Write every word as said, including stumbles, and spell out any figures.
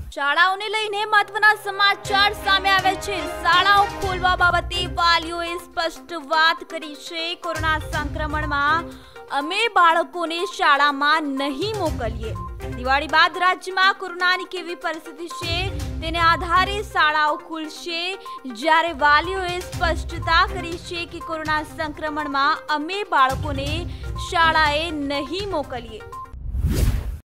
શાળાઓને લઈને મહત્વના સમાચાર સામે આવે છે। શાળાઓ ખોલવા બાબતે વાલીઓએ સ્પષ્ટ વાત કરી છે। કોરોના સંક્રમણમાં અમે બાળકોને શાળામાં નહીં મોકલીએ। દિવાળી બાદ રાજ્યમાં કોરોનાની કેવી પરિસ્થિતિ છે તેને આધારે શાળાઓ ખુલશે। જ્યારે વાલીઓએ સ્પષ્ટતા કરી છે કે કોરોના સંક્રમણમાં અમે બાળકોને શાળાએ નહીં મોકલીએ।